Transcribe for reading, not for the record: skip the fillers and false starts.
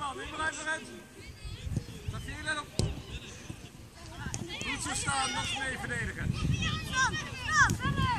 staan, niet blijven vooruit. Dat je let op. Goed zo staan, nog mee verdedigen. Stop, verder.